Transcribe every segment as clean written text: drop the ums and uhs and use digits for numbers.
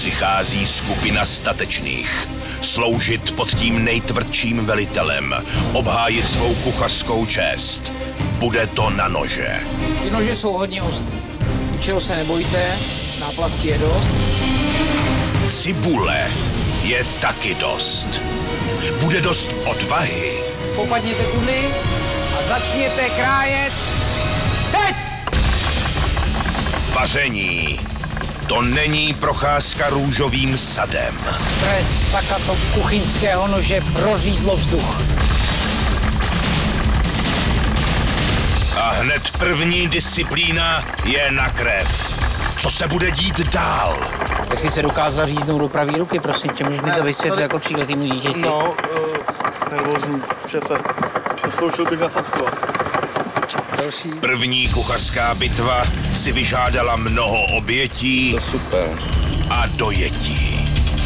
Přichází skupina statečných. Sloužit pod tím nejtvrdším velitelem. Obhájit svou kuchařskou čest. Bude to na nože. Ty nože jsou hodně ostré. Ničeho se nebojte, náplastí je dost. Cibule je taky dost. Bude dost odvahy. Popadněte tudy a začněte krájet teď! Vaření. To není procházka růžovým sadem. Stres takato kuchyňského nože prořízlo vzduch. A hned první disciplína je na krev. Co se bude dít dál? Jestli se dokázal říznout do pravý ruky, prosím tě, můžeš mi to vysvětlit jako tříletýmu dítěti? No, nervózní, šéfe. Zkoušel bych nafackovat. Další. První kuchařská bitva si vyžádala mnoho obětí a dojetí.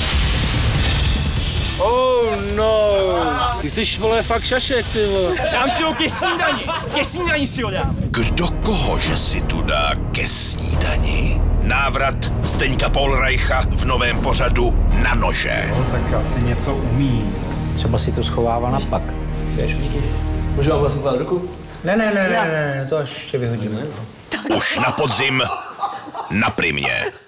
Oh no! Ty jsi, vole, fakt šašek, ty vole. Dám si ho ke snídani si ho dám. Kdo koho, že si tu dá ke snídani? Návrat Zdeňka Polreicha v novém pořadu Na nože. No, tak asi něco umí. Třeba si to schovává na pak. Můžu vám vlastně kládat ruku? Ne, to až ještě vyhodíme. Už na podzim na Primě.